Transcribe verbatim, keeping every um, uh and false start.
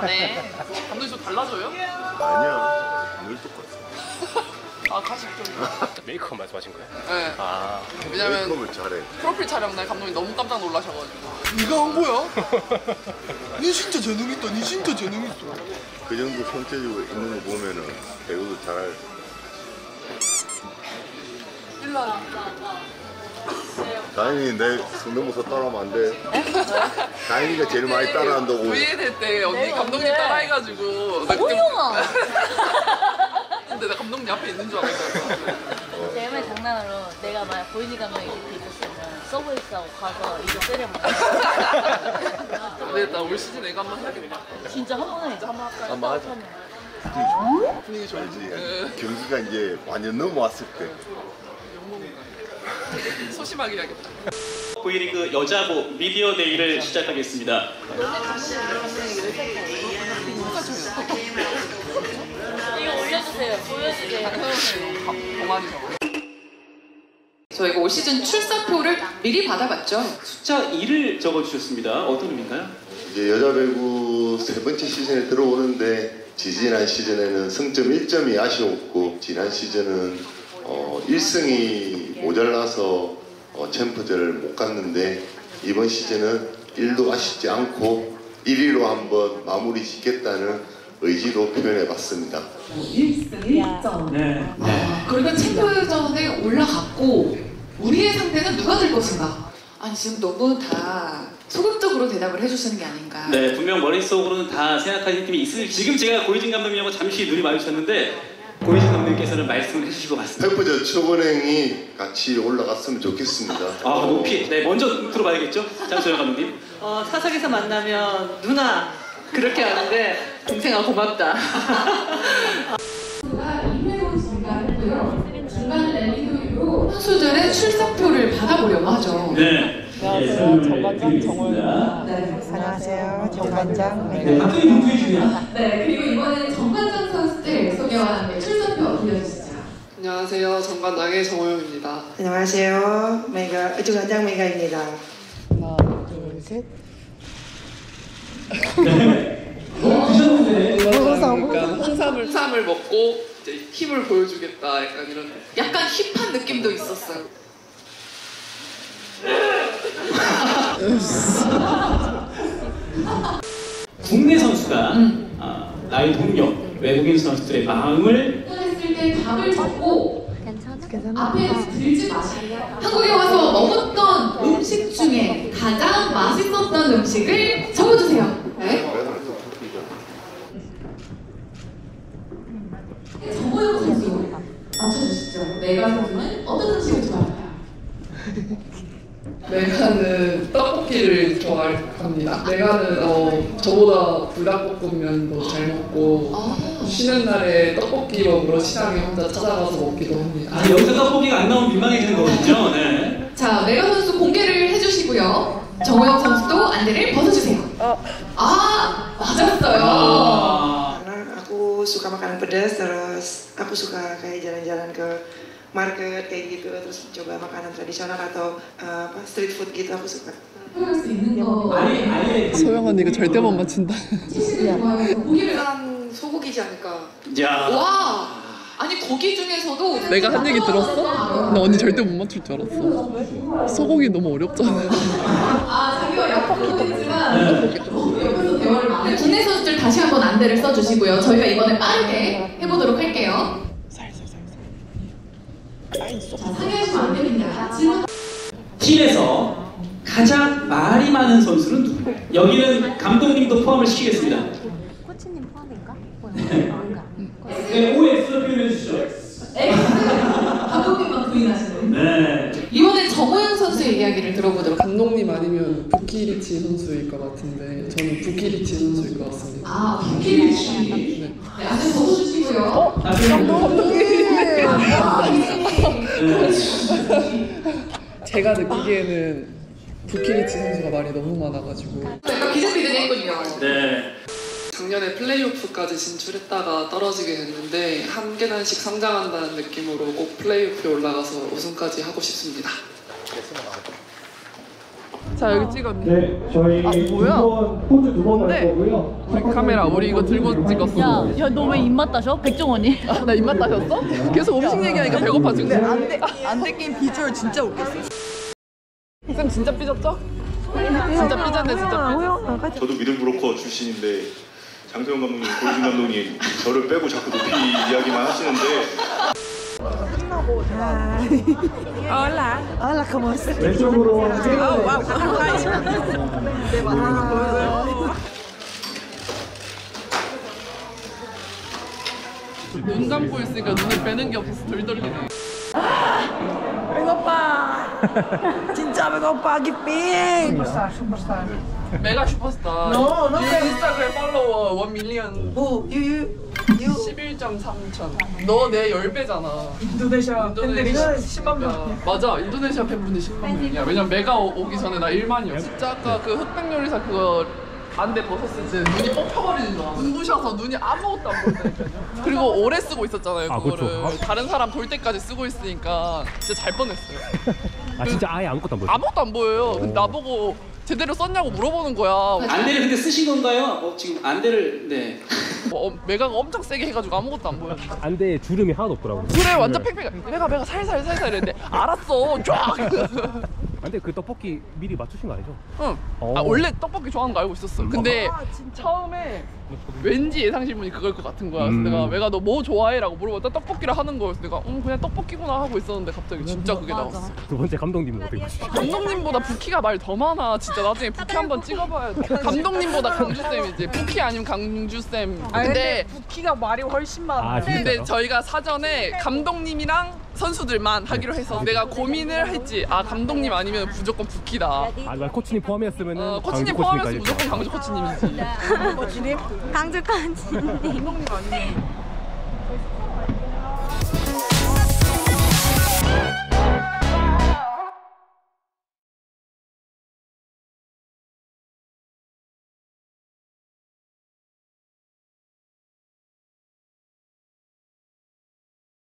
다르네. 감독님 좀 달라져요? 아니야, 늘 똑같아. 아, 가식적이야. 메이크업 말씀하신 거예요? 네. 아, 왜냐면 메이크업을 잘해. 프로필 촬영 날 감독님 너무 깜짝 놀라셔가지고. 네가 한 거야? 니 진짜 재능 있다. 니 진짜 재능 있어. 그 정도 손재주가 있는 거 보면은 배우도 잘할. 일라. 다인이 내 성대모사 따라하면 안 돼. 다인이가 제일 많이 따라한다고. 브이에 될 때 언니 감독님 따라해가지고. 오영아! 근데 나 감독님 앞에 있는 줄 알았어. 제일 장난으로 내가 만약 보이니 감독이 이렇게 있었으면 서브웨이스하고 가서 이거 때려먹어. 근데 나 올 시즌 애가 한번 해야겠다. 진짜 한 번에 진짜 한번 할까요? 한번 하자. 분위기 좋아. 알지? 경기가 이제 완전 넘어왔을 때. 소심하게 해야겠다. V리그 여자부 미디어 데이를 시작하겠습니다. 이거 올려주세요. 보여주세요. 동안이죠. 저희가 올 시즌 출사표를 미리 받아봤죠. 숫자 이를 적어주셨습니다. 어떤 의미인가요? 이제 여자 배구 세 번째 시즌에 들어오는데 지지난 시즌에는 승점 일 점이 아쉬웠고 지난 시즌은 어, 일 승이 모자라서 어, 챔프전을 못 갔는데 이번 시즌은 일도 아쉽지 않고 일 위로 한번 마무리 짓겠다는 의지로 표현해봤습니다. 일 승 일 점. 네. 아, 그러니까 챔프전에 올라갔고 우리의 상대는 누가 될 것인가? 아니 지금 너무 다 소극적으로 대답을 해주시는 게 아닌가. 네, 분명 머릿속으로는 다 생각하시는 팀이 있을. 지금 제가 고이진 감독님하고 잠시 눈이 마주쳤는데 고이진 감독님께서는 말씀을 해주실 것 같습니다. 페프저 초은행이 같이 올라갔으면 좋겠습니다. 아, 높이. 네, 먼저 들어봐야겠죠? 장소영 감독님. 어, 사석에서 만나면 누나 그렇게 하는데 동생아 고맙다. 중간 랠리로 선수들의 출사표를 받아보려고 하죠. 네. 안녕하세요. 정관장 정호영입니다. 네. 안녕하세요. 정관장 네, 박근혜 분투해 주세요. 네, 그리고 이번에는 정관장 선수들 소개와 함께 출사표 들려주시죠. 안녕하세요. 정관장의 정호영입니다. 안녕하세요. 메가 정관장 메가입니다. 하나, 둘, 셋. 홍삼, 홍삼을, 홍삼을 먹고 이제 힘을 보여주겠다. 약간 이런. 약간 힙한 느낌도 있었어요. 국내 선수가 음. 아, 나의 동료 외국인 선수들의 마음을 했을 때 답을 적고 앞에 들지 마시고 한국에 와서 먹었던 음식 중에 가장 맛있었던 음식을 적어주세요. 네? 정호영 선수 맞춰주시죠. 메가 선수는 어떤 음식을 좋아할까요? 메가는 떡볶이를 좋아합니다. 메가는 어, 저보다 불닭볶음면도 잘 먹고 아. 쉬는 날에 떡볶이 먹으러 시장에 혼자 찾아가서 먹기도 합니다. 아, 여기서 떡볶이가 안 나오면 민망해지는 거거든요. 네. 자, 메가 선수 공개를 해주시고요. 정호영 선수도 안대를 벗어주세요. 아, 맞았어요. 아. Karena aku suka makanan pedas, terus aku suka kayak jalan-jalan ke market kayak gitu, terus coba makanan tradisional atau uh, apa street food gitu aku suka. 표현할 수 있는 거. 아예 아예 소영 언니 이거 절대 못 맞춘다. 고기를 한 소고기지 않을까. 야. 와. 아니 고기 중에서도 내가 한 얘기 들었어? 나 언니 절대 못 맞출 줄 알았어. 소고기 너무 어렵잖아. 아 자기가 약속도 했지만 옆에서 대화를 많이. 국내 선수들 다시 한번 안대를 써주시고요. 저희가 이번에 빠르게 해보도록 할게요. 자, 상의하시면 안 됩니다. 질문. 팀에서 가장 말이 많은 선수는 누구예요? 여기는 감독님도 포함을 시키겠습니다. 코치님 포함인가? 네, 오엑스로 표현해 주시죠. 감독님만 부인하시는. 네. 이번엔 정호영 선수의 이야기를 들어보도록. 감독님 아니면 부키리치 선수일 것 같은데 저는 부키리치 선수일 것 같습니다. 아 부키리치. 네. 네, 안대 벗어주시고요. 어? 제가 느끼기에는 부키리치 선수가 말이 너무 많아가지고. 약간 비슷비슷 했군요. 네. 작년에 플레이오프까지 진출했다가 떨어지게 됐는데 한 계단씩 성장한다는 느낌으로 꼭 플레이오프에 올라가서 우승까지 하고 싶습니다. 자 여기 찍었네. 네, 저희 아, 뭐야? 두 번, 포즈 두 번 할 뭔데? 거고요. 우리 카메라 우리 이거 들고 찍었어. 야, 야 너 왜 입맛 따셔? 백종원이? 나 입맛 따셨어? 계속 음식 얘기하니까 배고파지고. 근데 안돼 안돼 게임 비주얼 진짜 웃겼어. 쌤 진짜 삐졌죠? 진짜 삐졌네 진짜 삐졌어. 저도 미들 브로커 출신인데 장소영 감독님, 고유진 감독님 저를 빼고 자꾸 높이 이야기만 하시는데 Hola. Hola, ¿cómo estás? 왼쪽으로 Oh, wow. 눈 감고 있으니까 눈을 빼는 게 없어서 덜 떨리네. 배고파. 진짜 배고파, 기삥. 메가 슈퍼스타. No, no. 인스타그램 팔로워 원 밀리언. Who? You, you, you. 십일 점 삼천. 너 내 열 배잖아. 인도네시아 팬들이 십만 명. 맞아. 인도네시아 팬분이 십만 명이야. 왜냐면 메가 오- 오기 전에 나 일만이었어. 진짜 아까 그 흑백 요리사 그거 안대 벗었을 때 눈이 뽑혀버리는 줄 알았어. 눈부셔서 눈이 아무것도 안 보인다니까요. 그리고 오래 쓰고 있었잖아요. 아, 그거를. 그렇죠. 다른 사람 볼 때까지 쓰고 있으니까 진짜 잘 뻔했어요. 아 진짜 아예 아무것도 안 보여. 아무것도 안 보여요. 근데 나보고 제대로 썼냐고 물어보는 거야. 안대를 근데 쓰신 건가요? 어, 지금 안대를 네. 뭐, 어, 메가가 엄청 세게 해가지고 아무것도 안 보여. 안대에 주름이 하나도 없더라고. 그래 완전 팽팽해. 메가 메가 살살 살살 이랬는데 알았어 쫙. 근데 그 떡볶이 미리 맞추신 거 아니죠? 응. 어. 아 원래 떡볶이 좋아하는 거 알고 있었어. 근데 처음에 왠지 예상 질문이 그걸 것 같은 거야. 그래서 음. 내가 메가 너 뭐 좋아해라고 물어봤다 떡볶이를 하는 거였어. 내가 응 그냥 떡볶이구나 하고 있었는데 갑자기 진짜 그게 나왔어. 두 번째 감독님은 어떻게 보시죠? 감독님보다 부키가 말 더 많아. 진짜 나중에 부키 한번 찍어봐야 돼. 감독님보다 강주쌤이지. 부키 아니면 강주쌤. 근데 부키가 말이 훨씬 많아. 아 진짜요? 근데 저희가 사전에 감독님이랑 선수들만 하기로 해서 내가 고민을 했지. 아 감독님 아니면 무조건 부키다. 아, 나 코치님 포함이었으면은 어, 코치님 강주 포함해서 코치님까지. 무조건 강주 코치님이지. 코치님? 강주 코치님. 감독님 아니면